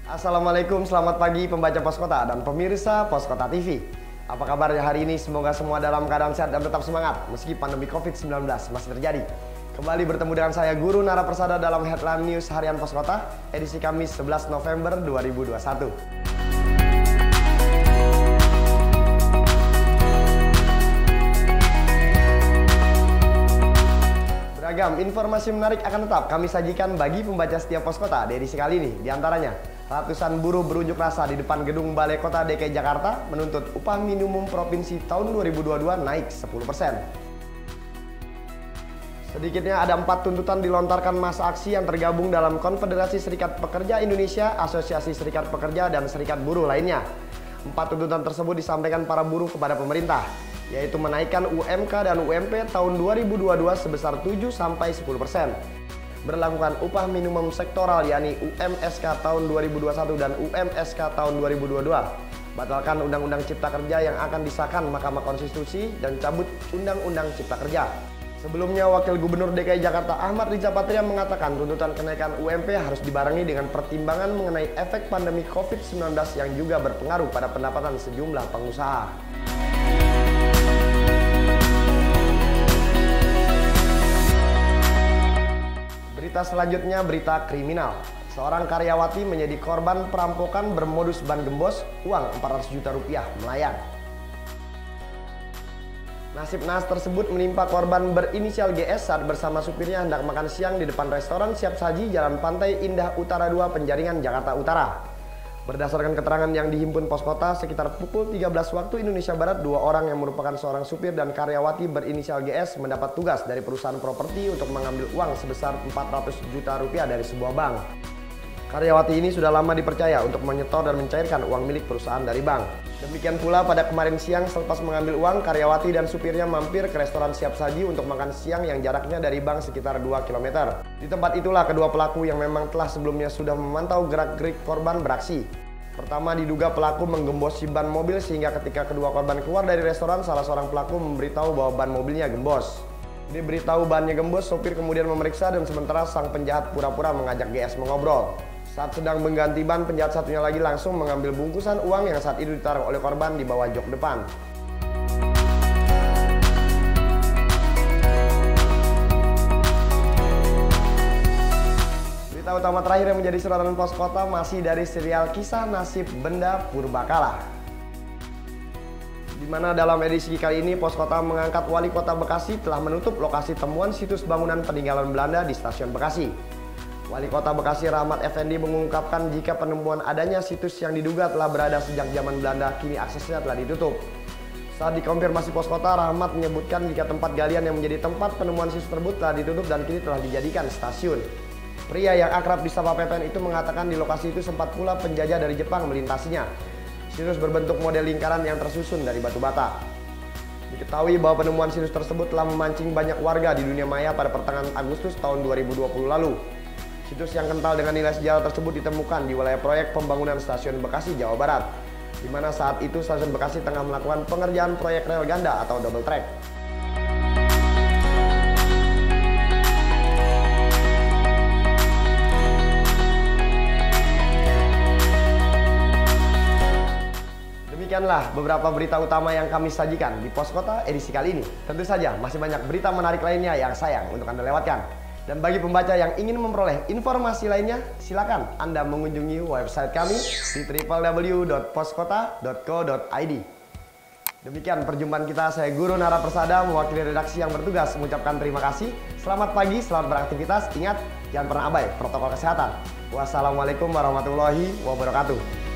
Assalamualaikum, selamat pagi pembaca Pos Kota dan pemirsa Pos Kota TV. Apa kabarnya hari ini? Semoga semua dalam keadaan sehat dan tetap semangat meski pandemi COVID-19 masih terjadi. Kembali bertemu dengan saya Guru Nara Persada dalam Headline News Harian Pos Kota, edisi Kamis 11 November 2021. Beragam informasi menarik akan tetap kami sajikan bagi pembaca setiap Pos Kota di edisi kali ini. Di antaranya, ratusan buruh berunjuk rasa di depan gedung Balai Kota DKI Jakarta menuntut upah minimum provinsi tahun 2022 naik 10%. Sedikitnya ada 4 tuntutan dilontarkan massa aksi yang tergabung dalam Konfederasi Serikat Pekerja Indonesia, Asosiasi Serikat Pekerja, dan Serikat Buruh lainnya. 4 tuntutan tersebut disampaikan para buruh kepada pemerintah, yaitu menaikkan UMK dan UMP tahun 2022 sebesar 7-10%, berlakukan upah minimum sektoral yakni UMSK tahun 2021 dan UMSK tahun 2022, batalkan Undang-Undang Cipta Kerja yang akan disahkan Mahkamah Konstitusi, dan cabut Undang-Undang Cipta Kerja. Sebelumnya, Wakil Gubernur DKI Jakarta Ahmad Riza Patria mengatakan tuntutan kenaikan UMP harus dibarengi dengan pertimbangan mengenai efek pandemi COVID-19 yang juga berpengaruh pada pendapatan sejumlah pengusaha. Berita selanjutnya, berita kriminal. Seorang karyawati menjadi korban perampokan bermodus ban gembos, uang 400 juta rupiah melayang. Nasib naas tersebut menimpa korban berinisial GS saat bersama supirnya hendak makan siang di depan restoran siap saji Jalan Pantai Indah Utara 2, Penjaringan, Jakarta Utara. Berdasarkan keterangan yang dihimpun Pos Kota, sekitar pukul 13 waktu Indonesia Barat, 2 orang yang merupakan seorang supir dan karyawati berinisial GS mendapat tugas dari perusahaan properti untuk mengambil uang sebesar 400 juta rupiah dari sebuah bank. Karyawati ini sudah lama dipercaya untuk menyetor dan mencairkan uang milik perusahaan dari bank. Demikian pula pada kemarin siang, selepas mengambil uang, karyawati dan supirnya mampir ke restoran siap saji untuk makan siang yang jaraknya dari bank sekitar 2 km. Di tempat itulah kedua pelaku yang memang telah sebelumnya sudah memantau gerak-gerik korban beraksi. Pertama, diduga pelaku menggembosi ban mobil sehingga ketika kedua korban keluar dari restoran, salah seorang pelaku memberitahu bahwa ban mobilnya gembos. Diberitahu bannya gembos, sopir kemudian memeriksa dan sementara sang penjahat pura-pura mengajak GS mengobrol. Saat sedang mengganti ban, penjahat satunya lagi langsung mengambil bungkusan uang yang saat itu ditaruh oleh korban di bawah jok depan. Berita utama terakhir yang menjadi sorotan Pos Kota masih dari serial Kisah Nasib Benda Purbakala, di mana dalam edisi kali ini Pos Kota mengangkat Wali Kota Bekasi telah menutup lokasi temuan situs bangunan peninggalan Belanda di Stasiun Bekasi. Wali Kota Bekasi Rahmat Effendi mengungkapkan jika penemuan adanya situs yang diduga telah berada sejak zaman Belanda kini aksesnya telah ditutup. Saat dikonfirmasi Pos Kota, Rahmat menyebutkan jika tempat galian yang menjadi tempat penemuan situs tersebut telah ditutup dan kini telah dijadikan stasiun. Pria yang akrab disapa Pepen itu mengatakan di lokasi itu sempat pula penjajah dari Jepang melintasinya. Situs berbentuk model lingkaran yang tersusun dari batu bata. Diketahui bahwa penemuan situs tersebut telah memancing banyak warga di dunia maya pada pertengahan Agustus tahun 2020 lalu. Situs yang kental dengan nilai sejarah tersebut ditemukan di wilayah proyek pembangunan Stasiun Bekasi, Jawa Barat, di mana saat itu Stasiun Bekasi tengah melakukan pengerjaan proyek rel ganda atau double track. Demikianlah beberapa berita utama yang kami sajikan di Pos Kota edisi kali ini. Tentu saja masih banyak berita menarik lainnya yang sayang untuk Anda lewatkan. Dan bagi pembaca yang ingin memperoleh informasi lainnya, silakan Anda mengunjungi website kami di www.poskota.co.id. Demikian perjumpaan kita, saya Guru Nara Persada mewakili redaksi yang bertugas mengucapkan terima kasih. Selamat pagi, selamat beraktivitas. Ingat, jangan pernah abai protokol kesehatan. Wassalamualaikum warahmatullahi wabarakatuh.